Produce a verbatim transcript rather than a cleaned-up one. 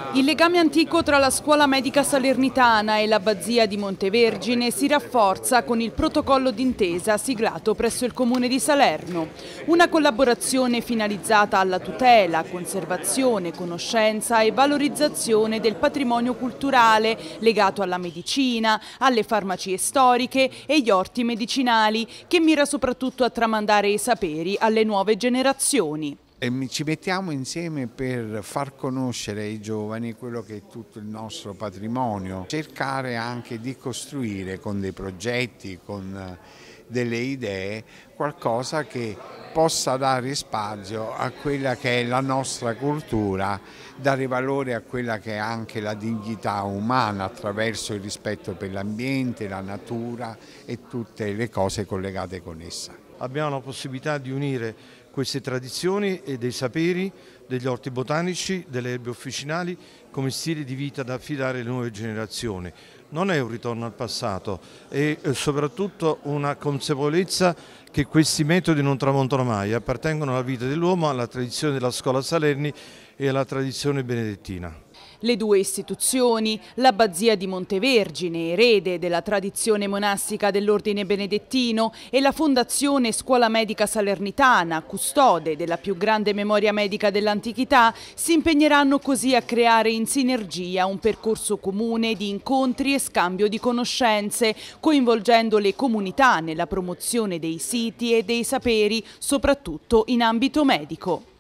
Il legame antico tra la scuola medica salernitana e l'abbazia di Montevergine si rafforza con il protocollo d'intesa siglato presso il comune di Salerno. Una collaborazione finalizzata alla tutela, conservazione, conoscenza e valorizzazione del patrimonio culturale legato alla medicina, alle farmacie storiche e gli orti medicinali, che mira soprattutto a tramandare i saperi alle nuove generazioni. E ci mettiamo insieme per far conoscere ai giovani quello che è tutto il nostro patrimonio, cercare anche di costruire con dei progetti, con delle idee, qualcosa che possa dare spazio a quella che è la nostra cultura, dare valore a quella che è anche la dignità umana attraverso il rispetto per l'ambiente, la natura e tutte le cose collegate con essa. Abbiamo la possibilità di unire queste tradizioni e dei saperi, degli orti botanici, delle erbe officinali come stili di vita da affidare alle nuove generazioni. Non è un ritorno al passato, è soprattutto una consapevolezza che questi metodi non tramontano mai, appartengono alla vita dell'uomo, alla tradizione della scuola Salerni e alla tradizione benedettina. Le due istituzioni, l'abbazia di Montevergine, erede della tradizione monastica dell'ordine benedettino, e la Fondazione Scuola Medica Salernitana, custode della più grande memoria medica dell'antichità, si impegneranno così a creare in sinergia un percorso comune di incontri e scambio di conoscenze, coinvolgendo le comunità nella promozione dei siti e dei saperi, soprattutto in ambito medico.